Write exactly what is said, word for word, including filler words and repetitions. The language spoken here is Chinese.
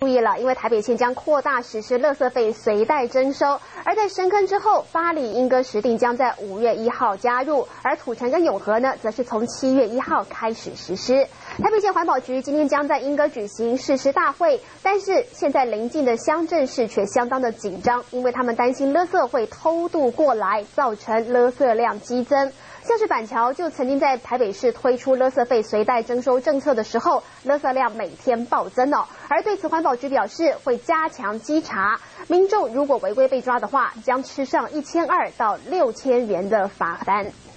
注意了，因为台北县将扩大实施垃圾费随袋征收，而在深坑之后，八里、莺歌、石碇将在五月一号加入，而土城跟永和呢，则是从七月一号开始实施。台北县环保局今天将在莺歌举行誓师大会，但是现在邻近的乡镇市却相当的紧张，因为他们担心垃圾会偷渡过来，造成垃圾量激增。像是板桥就曾经在台北市推出垃圾费随袋征收政策的时候，垃圾量每天暴增哦。而对此，环保局表示会加强稽查，民众如果违规被抓的话，将吃上一千二到六千元的罚单。